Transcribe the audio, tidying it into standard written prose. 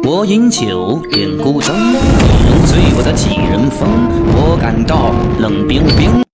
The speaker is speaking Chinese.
我饮酒点孤灯，一人醉我的几人疯。我感到冷冰冰。